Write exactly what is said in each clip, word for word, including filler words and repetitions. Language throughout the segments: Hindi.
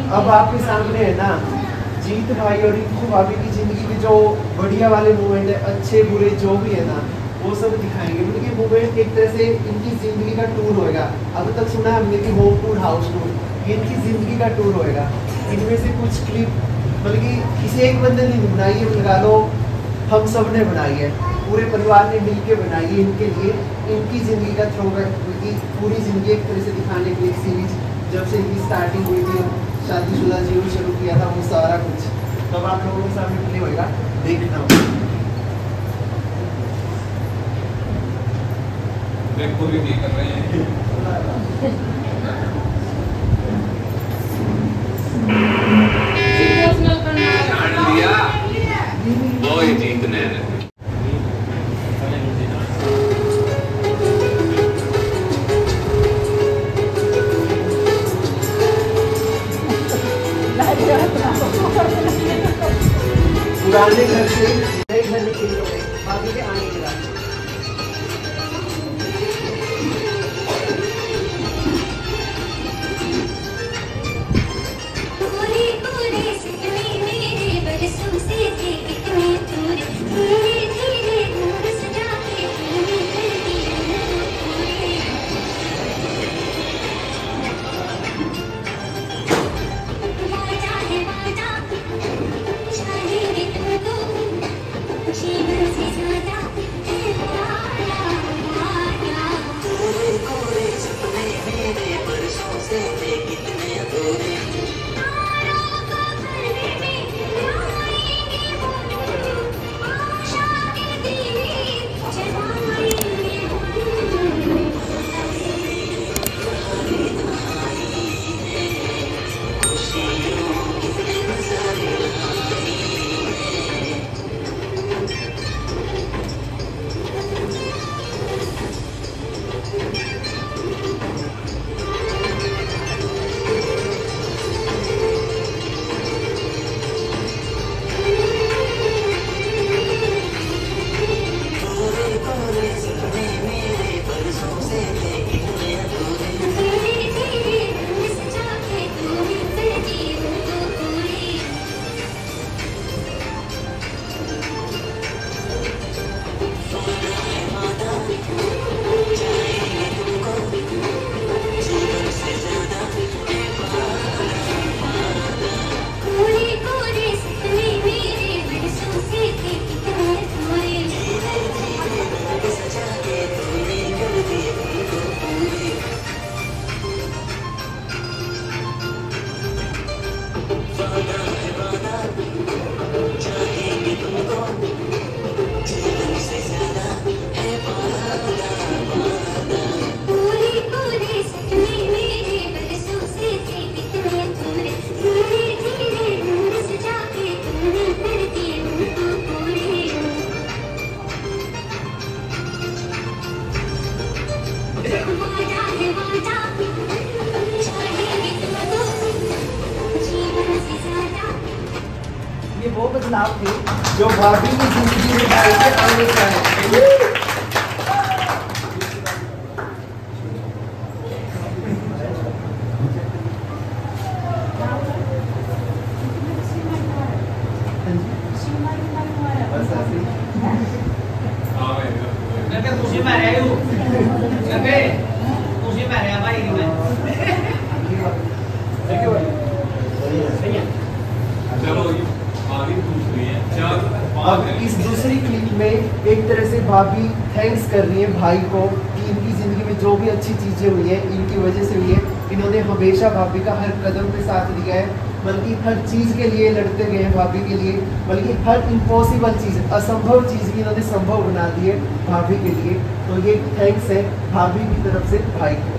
अब आपके सामने है ना जीत भाई और रिंकू भाभी की जिंदगी के जो बढ़िया वाले मोमेंट है, अच्छे बुरे जो भी है ना, वो सब दिखाएंगे। मतलब ये मूवमेंट एक तरह से इनकी जिंदगी का टूर होएगा। अब तक सुना है हमने कि होम टूर, हाउस टूर, ये इनकी जिंदगी का टूर होएगा। इनमें से कुछ क्लिप मतलब कि किसी एक बंदे ने बनाई है, लगा लो हम सब ने बनाई है, पूरे परिवार ने मिलकर बनाई है इनके लिए, इनकी जिंदगी का थ्रोबैक, इनकी पूरी जिंदगी एक तरह से दिखाने के लिए सीरीज, जब से इनकी स्टार्टिंग हुई थी, शादीशुदा जीवन शुरू किया था, वो सारा कुछ तब आप लोगों के सामने प्ले होएगा, देखना। देखो भी नहीं कर रहे हैं। जान लिया वो ही जीतने हैं। पुराने घर से नए घर में चेंज हो गए, भाभी के आने के बाद। ये वो बदलाव थे जो भाभी की जिंदगी में भाई के आने से आए। खुशी मारे आयु लगे खुशी मारे आ भाई मैं सही है। चलो आगे दूसरी है चार। अब इस दूसरी क्लिप में एक तरह से भाभी थैंक्स कर रही है भाई को कि इनकी जिंदगी में जो भी अच्छी चीजें हुई है इनकी वजह से हुई है। इन्होंने हमेशा भाभी का हर कदम पे साथ दिया है, बल्कि हर चीज के लिए लड़ते गए हैं भाभी के लिए, बल्कि हर इम्पॉसिबल चीज, असंभव चीज भी इन्होंने संभव बना दी है भाभी के लिए। तो ये थैंक्स है भाभी की तरफ से भाई को।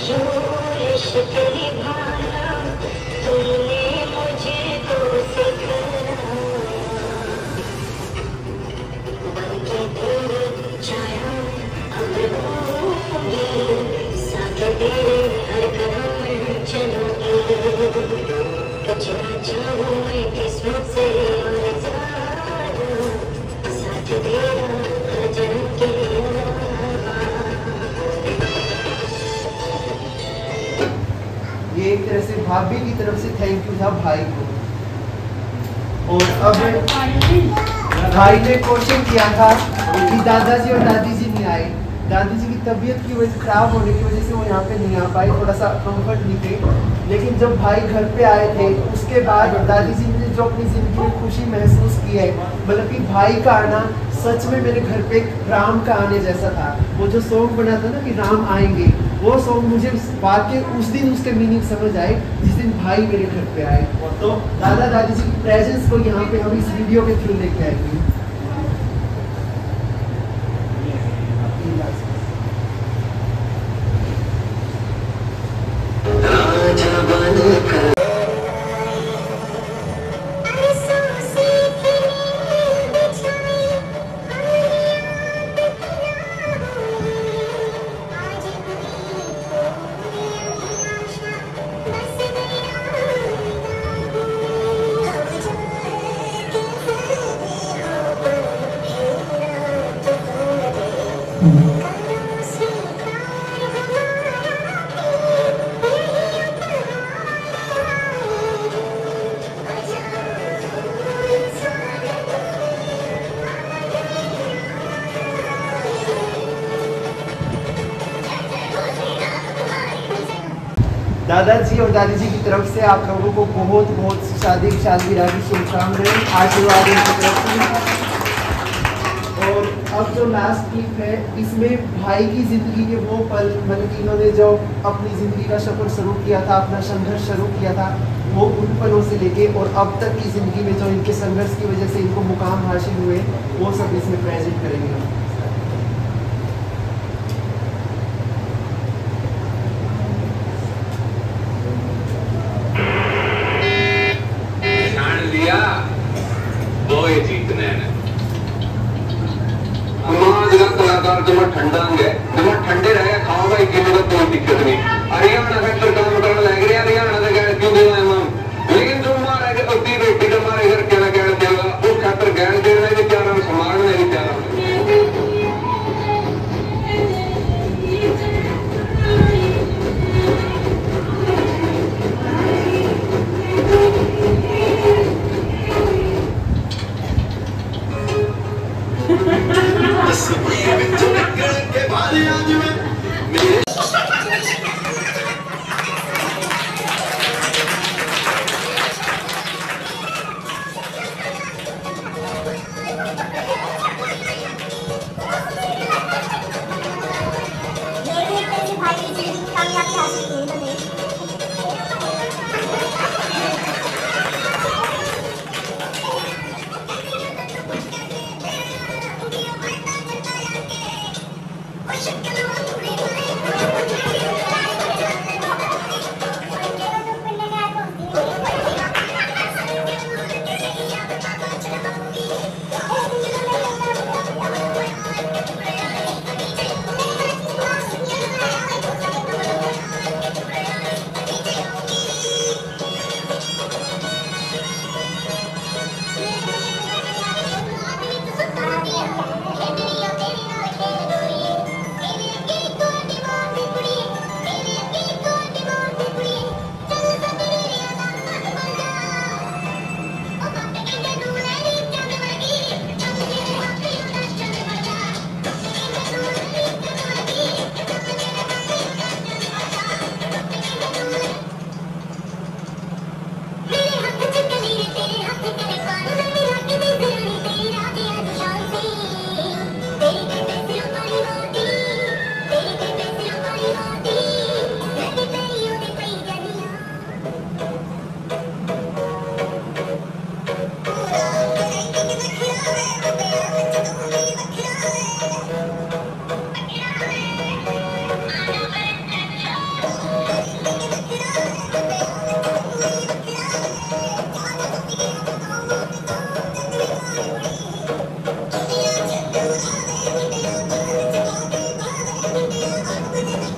ये एक तरह से भाभी की तरफ से थैंक यू था भाई को। और अब भाई ने क्वेश्चन किया था कि दादाजी और दादी जी नहीं आए, दादी जी की तबीयत की वजह से खराब होने की वजह से वो यहाँ पे नहीं आ पाई, थोड़ा सा कंफर्ट नहीं थे। लेकिन जब भाई घर पे आए थे उसके बाद दादी जी ने जो अपनी जिंदगी में खुशी महसूस की है, मतलब कि भाई का आना सच में मेरे घर पे राम का आने जैसा था। वो जो सॉन्ग बना था ना कि राम आएंगे, वो सॉन्ग मुझे वाकई उस दिन उसके मीनिंग समझ आए जिस दिन भाई मेरे घर पे आए। तो दादा दादी जी की प्रेजेंस को यहाँ पे हम इस वीडियो के थ्रू लेके आएंगे। दादाजी और दादी जी की तरफ से आप लोगों को बहुत बहुत शादी की सालगिरह की शुभकामनाएं, आशीर्वाद उनकी तरफ से। और अब जो लास्ट क्लिप है इसमें भाई की जिंदगी के वो पल, मतलब कि इन्होंने जो अपनी जिंदगी का सफर शुरू किया था, अपना संघर्ष शुरू किया था, वो उन पलों से लेके और अब तक की जिंदगी में जो इनके संघर्ष की वजह से इनको मुकाम हासिल हुए, वो सब इसमें प्रेजेंट करेंगे। कलाकार जब ठंडा है जब ठंडे रह खाओगा एक का कोई दिक्कत नहीं। हरियाणा फैक्टर काम करने लग रहे हरियाणा का गैर क्यों देना है, लेकिन जो मारा है अपनी बेटी का मारे घर कहना गैर देगा उस खातर गैर देना भी क्या नाम समाज में भी क्या नाम।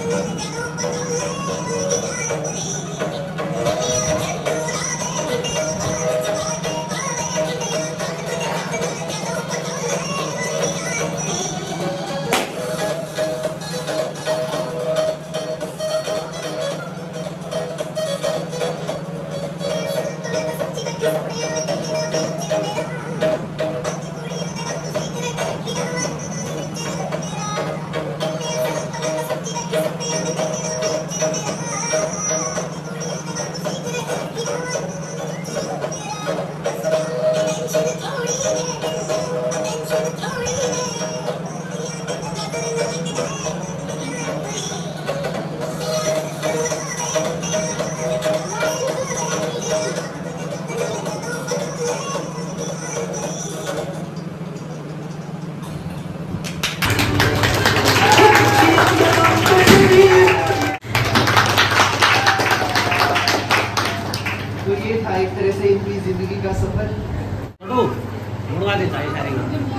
तो ये था एक तरह से इनकी जिंदगी का सफर। मुड़वा देता है सारे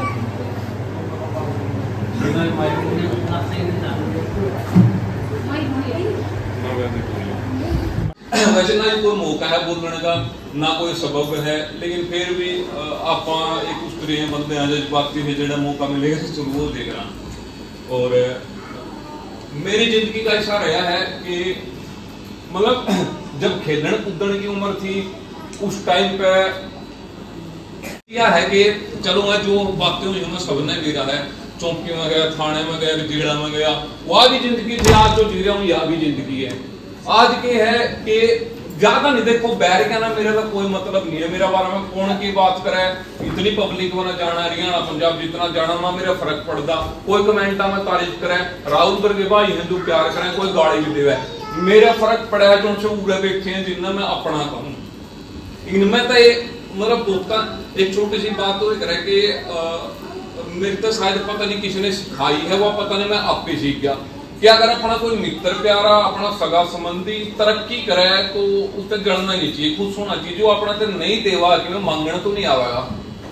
वैसे ना कोई मौका है बोलने का ना कोई सबब है, लेकिन फिर भी आप एक उस तरह बंदे हैं जज्बाती है जो मौका मिलेगा जरूर वो देख रहा। और मेरी जिंदगी का ऐसा रहा है कि मतलब जब खेलने कूदने की उम्र थी उस टाइम पे क्या है कि चलो मैं जो बातें हुई मैं सबने भी रहा है, चौकी में गया, थाने में गया, जीड़ा में गया, वह भी जिंदगी थी। आज जो जी रहा हूँ यह भी जिंदगी है। आज के है कि ज्यादा नहीं देखो बैर का ना मेरे का कोई मतलब नहीं है, मेरा बारे में कौन की बात करे, इतनी पब्लिक में जाना हरियाणा पंजाब जितना जाना ना मेरा फर्क पड़ता। कोई कमेंटा में तारीफ करे, राहुल वर्गे भाई हिंदू प्यार करें, कोई गाड़ी भी देवे, मेरा फर्क पड़ा है जो उनसे उड़े बैठे हैं जिन्हें मैं अपना कहूँ। इनमें तो ये मतलब दोस्ता एक छोटी सी बात तो करे कि मेरे तो शायद पता नहीं किसी ने सिखाई है, वो पता नहीं मैं आप ही सीख गया कि अगर अपना कोई मित्र प्यारा अपना सगा संबंधी तरक्की करे तो उससे जड़ना नहीं चाहिए, खुश होना चाहिए। जो अपना तो नहीं देवा कि मैं मांगना तो नहीं आवेगा,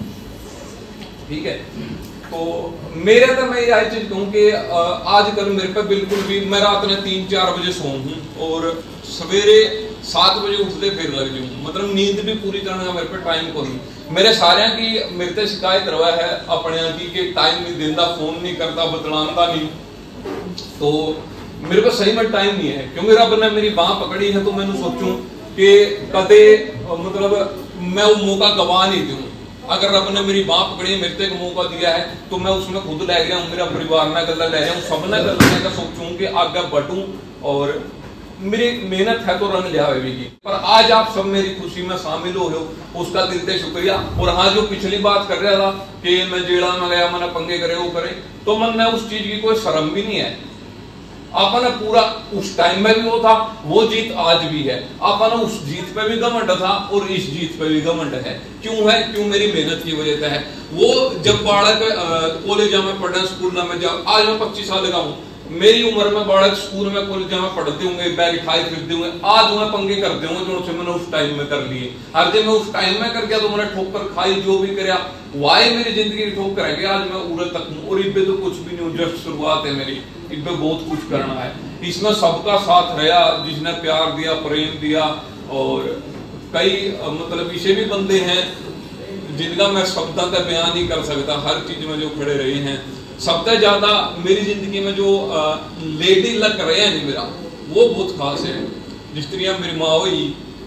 ठीक है। तो मेरे तो मैं यह चीज कहूँ कि आजकल मेरे पे बिल्कुल भी मैं रात में तीन चार बजे सो हूँ और सवेरे सात बजे उठते फिर लग जाऊँ, मतलब नींद भी पूरी तरह मेरे पे टाइम को नहीं। मेरे सारे की मेरे से शिकायत रहा है अपने की कि टाइम नहीं देता, फोन नहीं करता, बतलाता नहीं। तो मेरे पास सही में टाइम नहीं है क्योंकि रब ने मेरी बाह पकड़ी है। तो मैंने सोचूं कि कदे मतलब मैं वो मौका गवा नहीं दूं। अगर रब ने मेरी बाह पकड़ी है, मेरे को एक मौका दिया है तो मैं उसमें खुद ले गया हूँ, मेरा परिवार ने गला ले रहा हूँ, सब ने गला का सोचूं कि आगे बढ़ूं और मेरी मेहनत है तो रंग लिया होगी। पर आज आप सब मेरी खुशी में शामिल हो रहे हो, उसका दिल से शुक्रिया। और हाँ, जो पिछली बात कर रहा था कि मैं जेड़ा में गया, मैंने पंगे करे वो करे, तो मन में उस चीज की कोई शर्म भी नहीं है। आपने पूरा उस टाइम में भी वो था, वो जीत आज भी है। आपने उस जीत पे भी घमंड था और इस जीत पे भी घमंड है। क्यों है? क्यों? मेरी मेहनत की वजह से है। वो जब बालक कॉलेज में पढ़े, स्कूल में जब आज मैं पच्चीस साल का हूँ, मेरी उम्र में बालक स्कूल में कॉलेज में पढ़ते होंगे, बैग उठाए फिरते होंगे, आज मैं पंगे करते होंगे जो से मैंने उस टाइम में कर लिए। हर जब मैं उस टाइम में कर गया तो मैंने ठोकर खाई, जो भी कराया वाई मेरी जिंदगी की ठोकर है। आज मैं उड़े तक हूँ और इब्बे तो कुछ भी नहीं, जस्ट शुरुआत है मेरी, इब्बे बहुत कुछ करना है। इसमें सबका साथ रहा, जिसने प्यार दिया, प्रेम दिया। और कई मतलब ऐसे भी बंदे हैं जिनका मैं शब्दों का बयान नहीं कर सकता, हर चीज में जो खड़े रहे हैं। सबसे ज्यादा मेरी जिंदगी में जो लेडी लग रहे हैं मेरा, वो बहुत खास है। जिस तरह मेरी माँ हुई,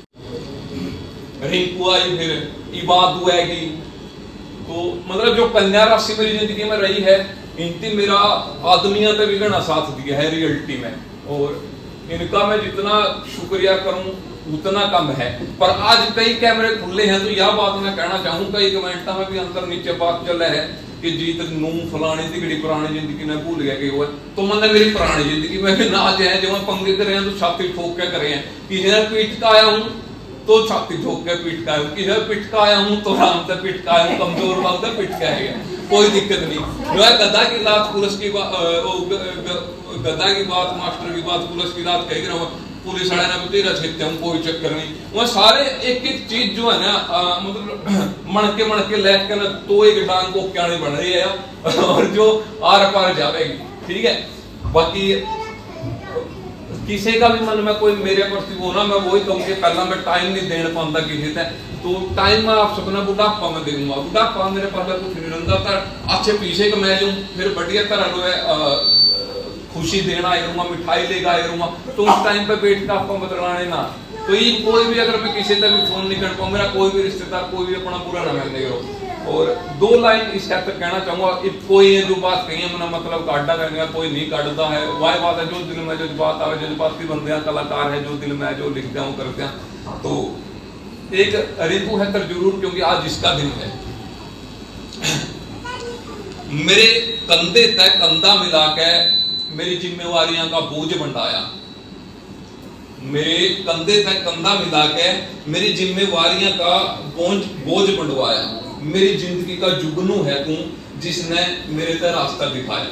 रिंकू आई, फिर इबादू आएगी, तो मतलब जो कन्या राशि मेरी जिंदगी में रही है, इनकी मेरा आदमिया पे भी घना साथ दिया है रियलिटी में। और इनका मैं जितना शुक्रिया करूं उतना कम है। पर आज कई कैमरे खुले हैं तो यह बात मैं कहना चाहूँ, कई कमेंटा में भी अंदर नीचे बात चल रहा है कि जीत नू फलानी दिगड़ी पुरानी जिंदगी ने भूल गया कि वो है। तो मैंने मेरी पुरानी जिंदगी में भी नाच है, जो मैं पंगे करे हैं तो छाती ठोक के करे हैं। किसी ने पीट का आया हूँ तो छाती ठोक के पीट का, किसी ने पीट का आया हूँ तो आराम से पीट का आया हूँ, कमजोर बात है पीट के आएगा, कोई दिक्कत नहीं। जो है गदा की लात पुलिस की बात, गदा की बात, मास्टर की बात, पुलिस की लात कह रहा हूँ, पुलिस वाले ने तेरा छेते हूँ, कोई चक्कर नहीं। वह सारे एक एक चीज जो है ना मतलब मणके मणके लैक के ना तो एक डांग को क्या नहीं बन रही है और जो आर पार जाएगी, ठीक है। बाकी किसी का भी मन में कोई मेरे प्रति हो ना, मैं वही कहूँ कि पहला मैं टाइम नहीं देना पाता किसी से, तो टाइम मैं आप सकना बुढ़ापा में दे दूंगा। बुढ़ापा मेरे पास कुछ नहीं रहता, तर अच्छे पीछे का मैं लूँ, फिर बढ़िया तरह जो खुशी देना आई रहूँगा, मिठाई लेगा आई रहूँगा, तो उस टाइम पे बैठ के आपको बतलाने ना। तो ये कोई भी अगर मैं किसी से भी फोन नहीं कर पाऊँ, मेरा कोई भी रिश्तेदार कोई भी अपना बुरा ना करने करो। और दो लाइन इस टाइप तक कहना चाहूंगा, कोई है जो बात कही है मैंने मतलब काटा करेंगे, कोई नहीं काटता है, वह बात है जो दिल में जो बात आवे, जज्बाती बंदे हैं, कलाकार है जो दिल में जो लिखते हैं वो करते हैं। तो एक रितु है तर जरूर, क्योंकि आज इसका दिन है। मेरे कंधे तक कंधा मिला के मेरी जिम्मेवारियां का बोझ बंटाया, मेरे कंधे तक कंधा मिला के मेरी जिम्मेवारियां का बोझ बोझ बंटवाया। मेरी जिंदगी का जुगनू है तू जिसने मेरे तक रास्ता दिखाया।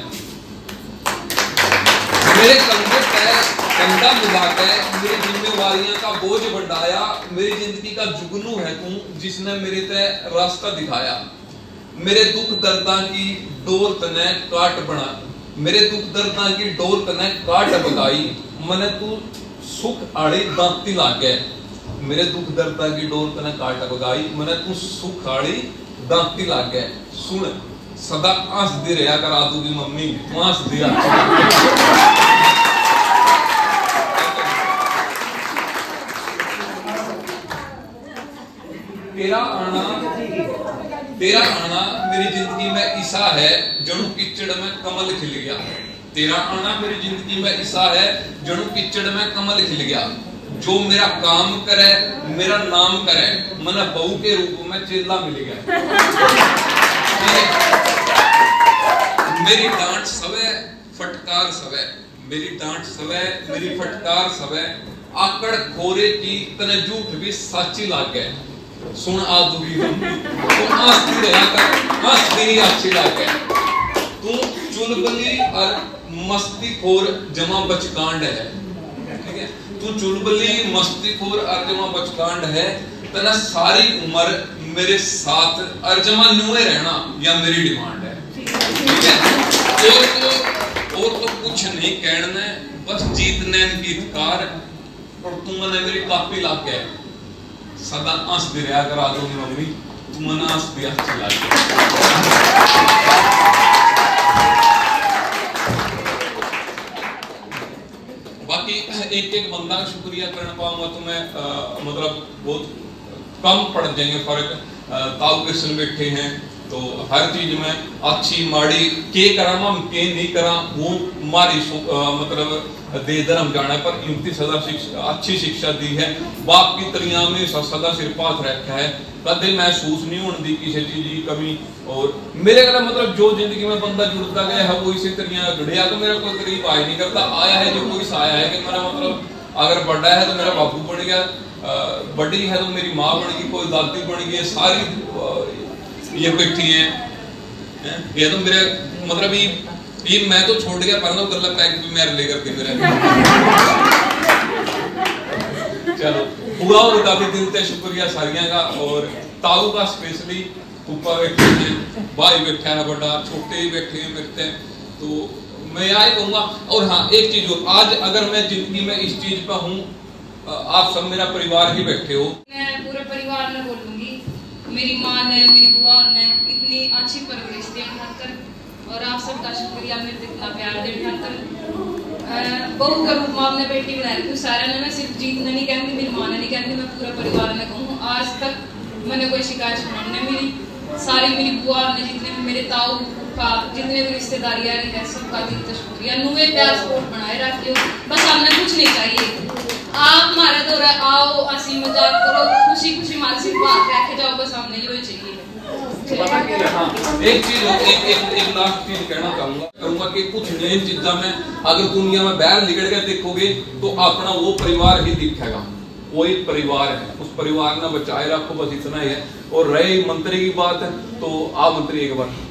मेरे कंधे तक कंधा मिला के मेरी जिम्मेवारियां का बोझ बंटाया। मेरी जिंदगी का जुगनू है तू जिसने मेरे तक रास्ता दिखाया। मेरे दुख दर्दा की डोर तने काट बना, मेरे दुख दर्दा की डोर तने काट बगाई, मने तू सुख आड़ी दांती लागे। मेरे दुख दर्दा की डोर तने काट बगाई, मने तू सुख आड़ी दांती लागे। सुन सदा हंसदी रहा कर आदू की मम्मी, तू हंसदी तेरा आना तेरा आना मेरी जिंदगी में ईसा है जणु किचड़ में कमल खिल गया। तेरा आना मेरी जिंदगी में ईसा है जणु किचड़ में कमल खिल गया। जो मेरा काम करे मेरा नाम करे, मने बहू के रूप में चेला मिल गया। मेरी डांट सवे फटकार सवे, मेरी डांट सवे मेरी फटकार सवे। आकड़ खोरे की तने झूठ भी साची लाग गए। सुन आदुगी मम्मी तू हंसती रहा कर, हंसती ही अच्छी लागे। तू चुलबली और मस्तीखोर जमा बचकांड है, ठीक है। तू चुलबली मस्तीखोर और जमा बचकांड है। तना सारी उम्र मेरे साथ और जमा नुए रहना या मेरी डिमांड है, ठीक है। और तो और तो कुछ नहीं कहना, बस जीतने गीतकार और तू मने मेरी कापी लाग गए। सदा हंसती रहा कर आदमी मम्मी, तू मना हंसती अच्छी लगे। बाकी एक एक बंदा का शुक्रिया करना पाऊंगा तो मैं आ, मतलब बहुत कम पड़ जाएंगे फर्क। ताऊ कृष्ण बैठे हैं तो हर चीज में अच्छी माड़ी के करा हम के नहीं करा वो मारी मतलब दे धर्म जाना, पर युक्ति सदा शिक्षा अच्छी शिक्षा दी है। बाप की तरिया में सदा सिर पास रखा है, कदे महसूस नहीं होने दी किसी चीज की कमी। और मेरे का मतलब जो जिंदगी में बंदा जुड़ता गया है वो इसी तरिया जुड़िया। तो मेरा कोई करीब आया नहीं करता, आया है जो कोई आया है कि मेरा मतलब अगर बड़ा है तो मेरा बापू बन गया, बड़ी है तो मेरी माँ बन गई, कोई दादी बन गई, सारी ये बैठी है। ये तो मेरे मतलब ये ये मैं तो छोड़ गया पर ना गल्ला पैक भी मेरे ले करके मेरे चलो पूरा और काफी दिल से शुक्रिया सारियां का। और ताऊ का स्पेशली ऊपर बैठे हैं, भाई बैठा है, बड़ा छोटे ही बैठे हैं बैठते हैं। तो मैं यही कहूंगा। और हाँ एक चीज और, आज अगर मैं जिंदगी में इस चीज पर हूँ, आप सब मेरा परिवार ही बैठे हो, मैं पूरे परिवार में बोलूंगी मेरी माँ ने मेरी बुआ ने इतनी अच्छी परवरिश दी खातर, और आप सबका शुक्रिया मेरे को इतना प्यार देने खातर। बहू का रूप माँ ने बेटी बना रखी सारा ने, मैं सिर्फ जीत ने नहीं कहूँगी, मेरी माँ ने नहीं कहती, मैं पूरे परिवार ने कहूँ। आज तक मैंने कोई शिकायत सुनने मेरी सारी मेरी बुआ ने, जितने भी मेरे ताऊ का जितने भी रिश्तेदारियाँ है सबका दिल से शुक्रिया। नुए प्यार सपोर्ट बनाए रखियो, बस हमने कुछ नहीं चाहिए। आप हमारे दौरा आओ, हंसी मजाक करो, खुशी खुशी हमारे सिर्फ बात रखे जाओ, बस हमने यही चाहिए। एक चीज एक एक एक लास्ट चीज कहना चाहूंगा करूंगा कि कुछ नई चीजा में अगर दुनिया में बाहर निकल गए देखोगे तो अपना वो परिवार ही दिखेगा, वही परिवार है, उस परिवार ने बचाए रखो, बस इतना ही है। और रहे मंत्री की बात है तो आप मंत्री एक बार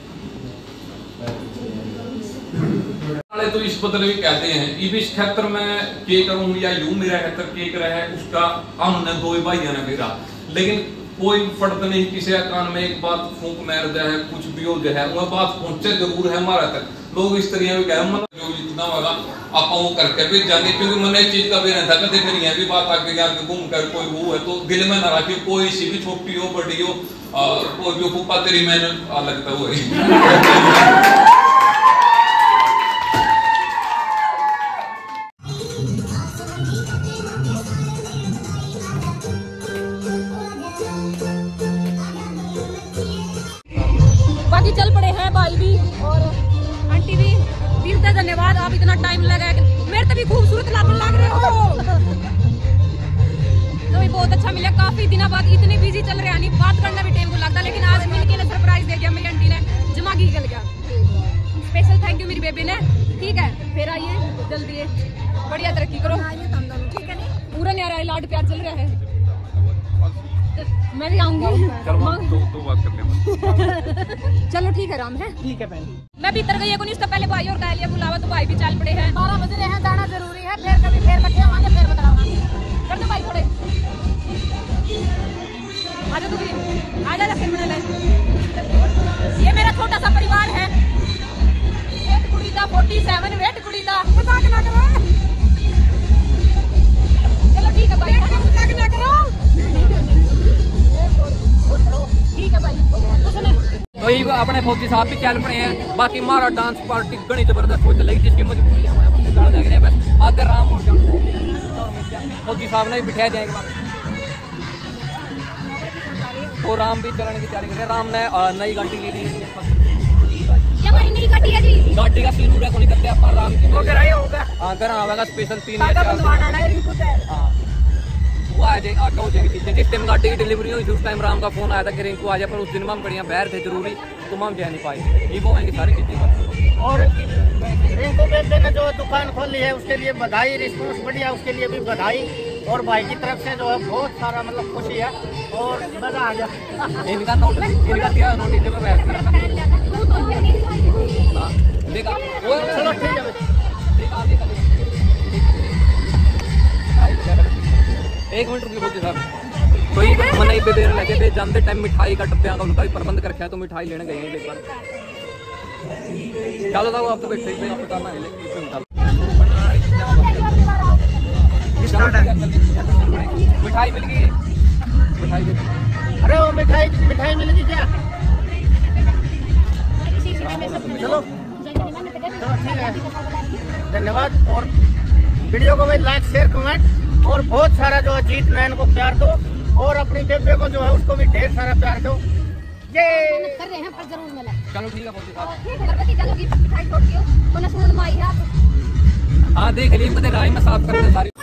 तो इस बदले भी कहते हैं इस क्षेत्र में के करूं या यूं मेरा क्षेत्र के कर है उसका हमने दो भाई ने मेरा, लेकिन कोई फर्क नहीं किसी कान में एक बात फूंक मार जाए कुछ भी हो जाए वह बात पहुंचे जरूर है हमारा तक। लोग इस तरह भी कह मतलब जो जितना होगा आप वो करके भी जाने, क्योंकि मैंने इस चीज का भी नहीं था कि फिर यहाँ भी बात आके आके घूम कर कोई वो है तो दिल में ना रखी, कोई सी भी छोटी हो बड़ी हो, कोई जो पुप्पा तेरी मैंने लगता वो है। बाकी चल पड़े हैं भाई भी और आंटी भी, दिल से धन्यवाद, आप इतना टाइम लगाया, मेरे तो भी खूबसूरत लागने लग रहे हो। तो भी बहुत अच्छा मिला, काफी दिनों बाद, इतनी बिजी चल रहे हैं, बात करना भी टाइम को लगता, लेकिन आज मिलके ने सरप्राइज दे दिया मेरी आंटी ने, दिमाग ही निकल गया। स्पेशल थैंक यू मेरी बेबी ने। ठीक है फिर आइए जल्दी, बढ़िया तरक्की करो, ठीक है नहीं पूरा न्यारा है, लाड प्यार चल रहा है, मैं भी आऊंगी। तो, तो बात करते हैं। चलो ठीक है राम है, ठीक है बहन। मैं भीतर गई हूँ, इससे पहले भाई और कह लिया बुलावा, तो भाई भी चल पड़े हैं, बारह बज रहे हैं, जाना जरूरी है, फिर कभी फिर बैठे होंगे, फिर बताऊंगा, कर दो भाई थोड़े, आजा तू भी आजा, फिर बना ले। ये मेरा छोटा सा परिवार है, वेट कुड़ी दा फोर्टी सेवन, वेट कुड़ी दा मजाक ना करो, चलो ठीक है भाई, मजाक ना करो, ठीक है भाई। तो ये अपने फौजी साहब भी चल पड़े हैं, बाकी हमारा डांस पार्टी घनी जबरदस्त हो चलेगी, जिसकी मजबूरी है बस आकर राम हो फौजी साहब ने भी बिठाया जाएगा, तो राम भी चलने की तैयारी कर रहे हैं। राम ने नई गाड़ी ली थी, नई गाड़ी है जी, गाड़ी का सीन पूरा नहीं करते आप, राम की हाँ कर आवेगा स्पेशल तीन हाँ वो आ जाएगी, आटा हो जाएगी चीजें, जिस टाइम गाड़ी की डिलीवरी हुई थी उस टाइम राम का फोन आया था कि रिंकू आ जाए, पर उस दिन में हम बढ़िया बाहर थे जरूरी, तो हम जा नहीं पाए, ये वो आएंगे सारी चीजें। और रिंकू बेबे ने जो दुकान खोली है उसके लिए बधाई, रिस्पॉन्स बढ़िया, उसके लिए भी बधाई, और भाई की तरफ से जो है बहुत सारा मतलब खुशी है और मजा आ गया। इनका नोट इनका दिया नोट नीचे पे बैठ देखा वो चलो ठीक है एक मिनट रुकिए बोलते साहब, कोई मनाई पे देर लगे थे, जानते टाइम मिठाई का डब्बे का उनका भी प्रबंध कर रखा है, तो मिठाई लेने गए हैं एक बार, चलो साहब आप तो बैठे ही आप बताना है मिठाई मिल गई, मिठाई अरे वो मिठाई मिठाई मिलेगी क्या? चलो ठीक है, धन्यवाद, और वीडियो को भाई लाइक शेयर कमेंट और बहुत सारा जो है जीत मैन को प्यार दो, और अपनी बेबे को जो है उसको भी ढेर सारा प्यार दो। ये कर रहे हैं पर जरूर मिला, चलो ठीक है बहुत साहब, ठीक है गणपति चलो की मिठाई छोड़ दियो, कोना सुन माई है आप हाँ देख ली पता राय में साफ करते सारी